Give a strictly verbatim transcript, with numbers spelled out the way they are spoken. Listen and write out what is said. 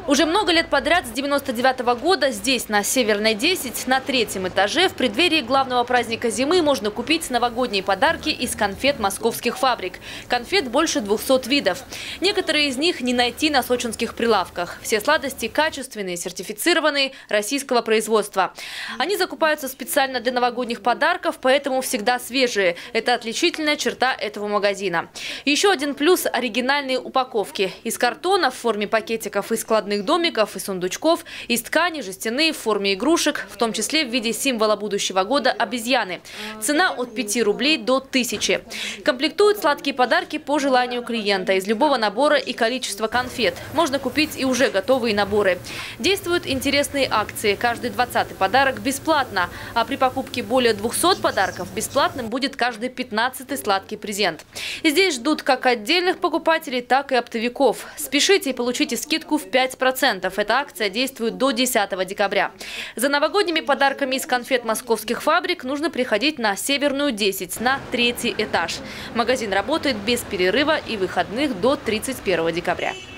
Уже много лет подряд с девяносто девятого года здесь, на Северной десять, на третьем этаже, в преддверии главного праздника зимы можно купить новогодние подарки из конфет московских фабрик. Конфет больше двухсот видов. Некоторые из них не найти на сочинских прилавках. Все сладости качественные, сертифицированные, российского производства. Они закупаются специально для новогодних подарков, поэтому всегда свежие. Это отличительная черта этого магазина. Еще один плюс – оригинальные упаковки. Из картона в форме пакетиков и складных домиков и сундучков, из ткани, жестяные в форме игрушек, в том числе в виде символа будущего года – обезьяны. Цена от пяти рублей до тысячи. Комплектуют сладкие подарки по желанию клиента из любого набора и количества конфет. Можно купить и уже готовые наборы. Действуют интересные акции. Каждый двадцатый подарок бесплатно, а при покупке более двухсот подарков бесплатным будет каждый пятнадцатый сладкий презент. И здесь ждут как отдельных покупателей, так и оптовиков. Спешите и получите скидку в пять процентов. Эта акция действует до десятого декабря. За новогодними подарками из конфет московских фабрик нужно приходить на Северную десять, на третий этаж. Магазин работает без перерыва и выходных до тридцать первого декабря.